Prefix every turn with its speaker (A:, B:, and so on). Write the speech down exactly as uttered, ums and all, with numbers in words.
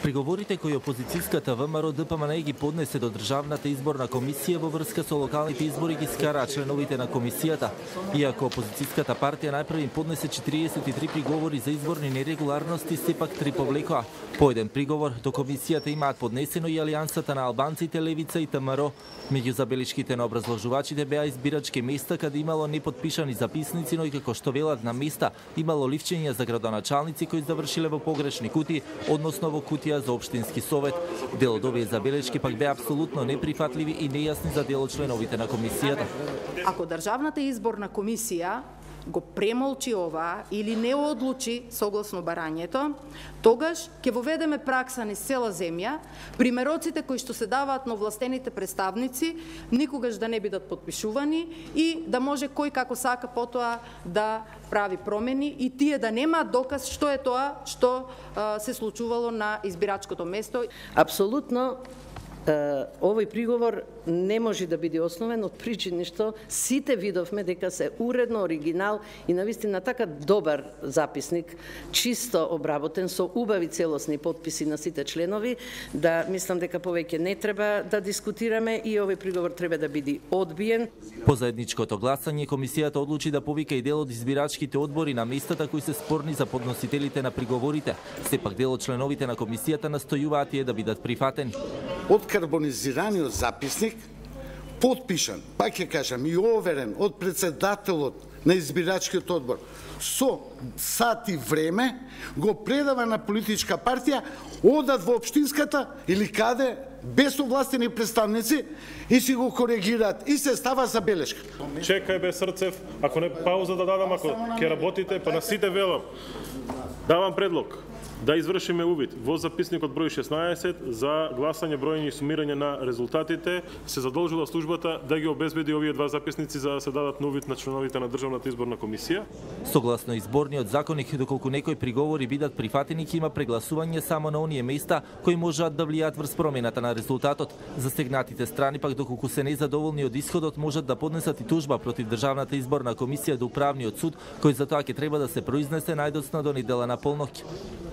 A: Приговорите кои опозицијската ВМРО Д П М Н ги поднесе до Државната изборна комисија во врска со локалните избори ги скара членовите на комисијата. Иако опозицијската партија најпрви поднесе четириесет и три приговори за изборни нерегуларности, сепак три повлекоа. По еден приговор до комисијата имаат поднесено и Алијансата на албанците, Левица и Т М Р. Меѓу забелешките на образложувачите беа избирачки места каде имало непотпишани записници, но и како што велат на места имало ливчења за градоначалници кои завршиле во погрешни кутии, односно во кутија за општински совет. Дел од овие забелешки пак беа апсолутно неприфатливи и нејасни за дел од членовите на комисијата.
B: Ако Државната изборна комисија го премолчи ова или не одлучи согласно барањето, тогаш ќе воведеме пракса низ цела земја, примероците кои што се даваат на овластените представници никогаш да не бидат подпишувани и да може кој како сака потоа да прави промени и тие да немаат доказ што е тоа што а, се случувало на избирачкото место.
C: Апсолутно овој приговор не може да биде основен од причини што сите видовме дека се уредно, оригинал и навистина така добар записник, чисто обработен со убави целосни потписи на сите членови, да мислам дека повеќе не треба да дискутираме и овој приговор треба да биде одбиен.
A: По заедничкото гласање комисијата одлучи да повика и дел од избирачките одбори на местата кои се спорни за подносителите на приговорите. Сепак дел од членовите на комисијата настојуваат тие да бидат прифатени.
D: Од карбонизираниот записник, подпишан, пак ќе кажам, и оверен од председателот на избирачкиот одбор со сат и време, го предава на политичка партија, одат во општинската или каде, без овластени представници и си го коригираат и се става забелешка.
E: Чекај бе Срцев, ако не пауза да дадам, ако ќе работите, па на сите велам. Давам предлог да извршиме увид во записникот број шеснаесет за гласање, броење и сумирање на резултатите. Се задолжила службата да ги обезбеди овие два записници за да се дадат на увид на членовите на Државната изборна комисија.
A: Согласно изборниот законник, доколку некои приговори бидат прифатени, ќе има прегласување само на оние места кои можат да влијаат врз промената на резултатот. Застегнатите страни пак доколку се незадоволни од исходот можат да поднесат и тужба против Државната изборна комисија до управниот суд, кој за тоа ќе треба да се произнесе најдоцна до недела на полноќ.